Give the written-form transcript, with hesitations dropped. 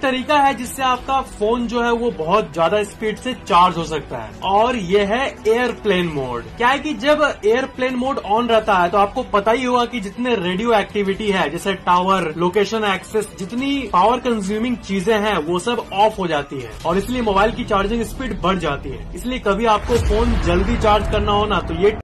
तरीका है जिससे आपका फोन जो है वो बहुत ज्यादा स्पीड से चार्ज हो सकता है, और ये है एयरप्लेन मोड। क्या है कि जब एयरप्लेन मोड ऑन रहता है तो आपको पता ही होगा कि जितने रेडियो एक्टिविटी है जैसे टावर, लोकेशन एक्सेस, जितनी पावर कंज्यूमिंग चीजें हैं वो सब ऑफ हो जाती है, और इसलिए मोबाइल की चार्जिंग स्पीड बढ़ जाती है। इसलिए कभी आपको फोन जल्दी चार्ज करना हो ना तो ये